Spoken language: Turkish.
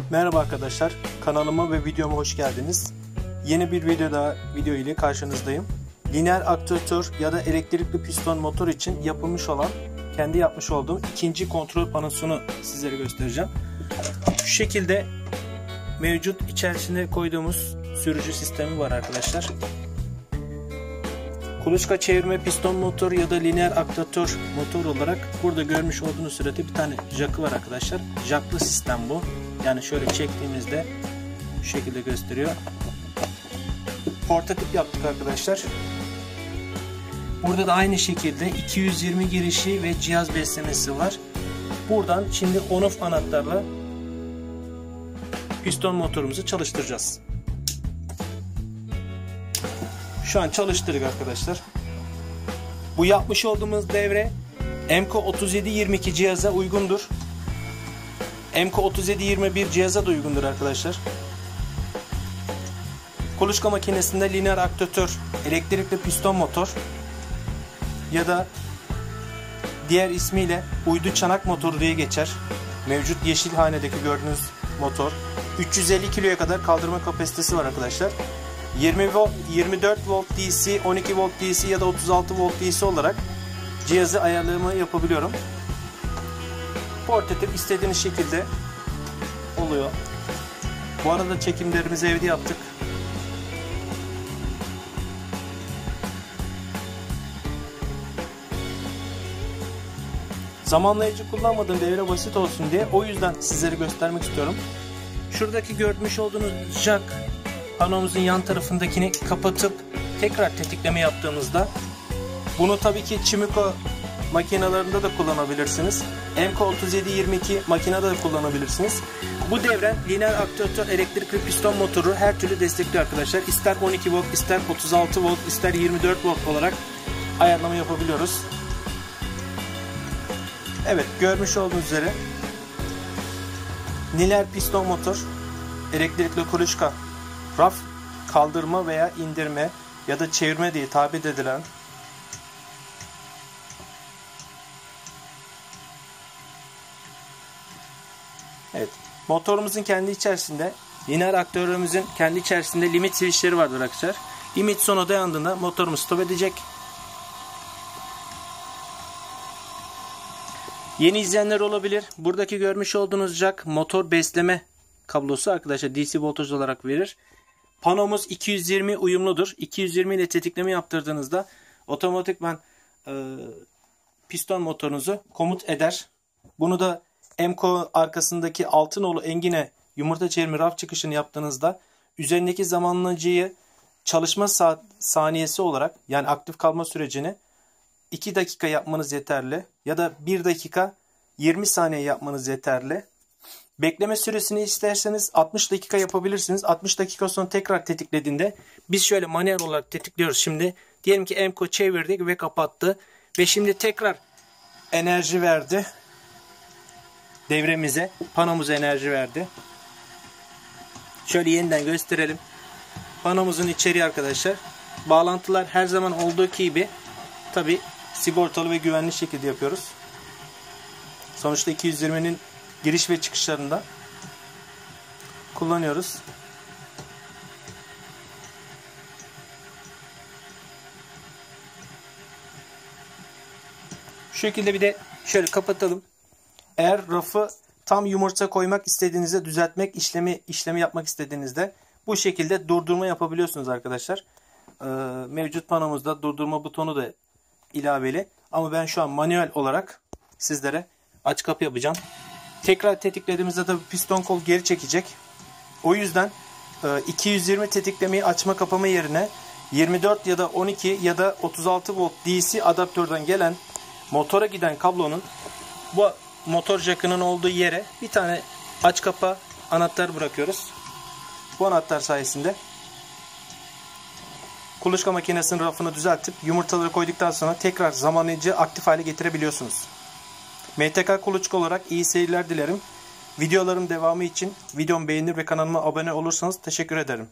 Merhaba arkadaşlar, kanalıma ve videoma hoş geldiniz. Yeni bir video ile karşınızdayım. Lineer aktüatör ya da elektrikli piston motor için yapılmış olan, kendi yapmış olduğum ikinci kontrol panosunu sizlere göstereceğim. Şu şekilde mevcut içerisine koyduğumuz sürücü sistemi var arkadaşlar. Kuluçka çevirme piston motor ya da lineer aktüatör motor olarak burada görmüş olduğunuz sırada bir tane jackı var arkadaşlar. Jacklı sistem bu. Yani şöyle çektiğimizde şu şekilde gösteriyor. Portatif yaptık arkadaşlar. Burada da aynı şekilde 220 girişi ve cihaz beslemesi var. Buradan şimdi on-off anahtarla piston motorumuzu çalıştıracağız. Şu an çalıştırdık arkadaşlar. Bu yapmış olduğumuz devre EMCO 3722 cihaza uygundur. EMCO 3721 cihaza da uygundur arkadaşlar. Kuluçka makinesinde lineer aktüatör, elektrikli piston motor ya da diğer ismiyle uydu çanak motoru diye geçer. Mevcut yeşil hanedeki gördüğünüz motor 350 kiloya kadar kaldırma kapasitesi var arkadaşlar. 24 volt DC, 12 volt DC ya da 36 volt DC olarak cihazı ayarlama yapabiliyorum. Portatif istediğiniz şekilde oluyor. Bu arada çekimlerimizi evde yaptık. Zamanlayıcı kullanmadığım devre basit olsun diye o yüzden sizlere göstermek istiyorum. Şuradaki görmüş olduğunuz jack panomuzun yan tarafındakini kapatıp tekrar tetikleme yaptığımızda bunu tabii ki Chimico makinalarında da kullanabilirsiniz. EMCO 3722 makinede de kullanabilirsiniz. Bu devre lineer aktüatör elektrikli piston motoru her türlü destekliyor arkadaşlar. İster 12 volt, ister 36 volt, ister 24 volt olarak ayarlama yapabiliyoruz. Evet, görmüş olduğunuz üzere lineer piston motor, elektrikli kuluçka, raf kaldırma veya indirme ya da çevirme diye tabir edilen evet, motorumuzun kendi içerisinde, lineer aktüatörümüzün kendi içerisinde limit switchleri vardır arkadaşlar. Limit sona dayandığında motorumuz stop edecek. Yeni izleyenler olabilir. Buradaki görmüş olduğunuz jack motor besleme kablosu arkadaşlar, DC voltaj olarak verir. Panomuz 220 uyumludur. 220 ile tetikleme yaptırdığınızda otomatikman piston motorunuzu komut eder. Bunu da EMCO arkasındaki 6 nolu engine yumurta çevirme raf çıkışını yaptığınızda üzerindeki zamanlayıcıyı çalışma saniyesi olarak, yani aktif kalma sürecini 2 dakika yapmanız yeterli ya da 1 dakika 20 saniye yapmanız yeterli. Bekleme süresini isterseniz 60 dakika yapabilirsiniz. 60 dakika sonra tekrar tetiklediğinde biz şöyle manuel olarak tetikliyoruz şimdi. Diyelim ki EMCO çevirdik ve kapattı. Ve şimdi tekrar enerji verdi. Devremize, panomuza enerji verdi. Şöyle yeniden gösterelim. Panomuzun içeriği arkadaşlar. Bağlantılar her zaman olduğu gibi tabi sigortalı ve güvenli şekilde yapıyoruz. Sonuçta 220'nin giriş ve çıkışlarında kullanıyoruz. Şu şekilde bir de şöyle kapatalım. Eğer rafı tam yumurta koymak istediğinizde, düzeltmek işlemi yapmak istediğinizde bu şekilde durdurma yapabiliyorsunuz arkadaşlar. Mevcut panomuzda durdurma butonu da ilaveli. Ama ben şu an manuel olarak sizlere aç kapı yapacağım. Tekrar tetiklediğimizde de piston kol geri çekecek. O yüzden 220 tetiklemeyi açma kapama yerine 24 ya da 12 ya da 36 volt DC adaptörden gelen motora giden kablonun bu motor jackının olduğu yere bir tane aç kapa anahtar bırakıyoruz. Bu anahtar sayesinde kuluçka makinesinin rafını düzeltip yumurtaları koyduktan sonra tekrar zamanlayıcı aktif hale getirebiliyorsunuz. MTK Kuluçka olarak iyi seyirler dilerim. Videolarım devamı için videomu beğenir ve kanalıma abone olursanız teşekkür ederim.